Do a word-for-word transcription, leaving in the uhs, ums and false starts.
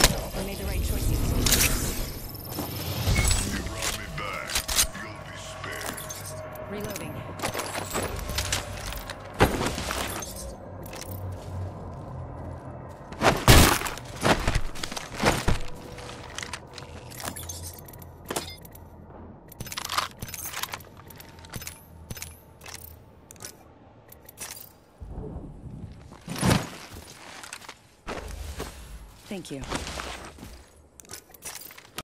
We made the right choice here. Brought me back. You'll be spared. Reloading. Thank you.